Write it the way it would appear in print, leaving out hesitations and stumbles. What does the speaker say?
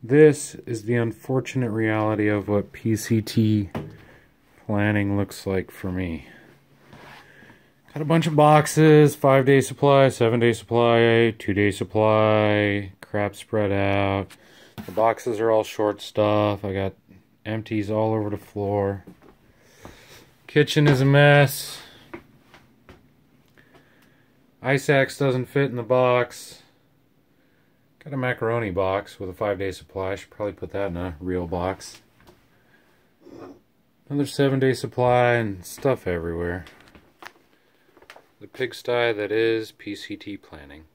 This is the unfortunate reality of what PCT planning looks like for me. Got a bunch of boxes, 5-day supply, 7-day supply, 2-day supply, crap spread out. The boxes are all short stuff. I got empties all over the floor. Kitchen is a mess. Ice axe doesn't fit in the box. Got a macaroni box with a 5-day supply. I should probably put that in a real box. Another 7-day supply and stuff everywhere. The pigsty that is PCT planning.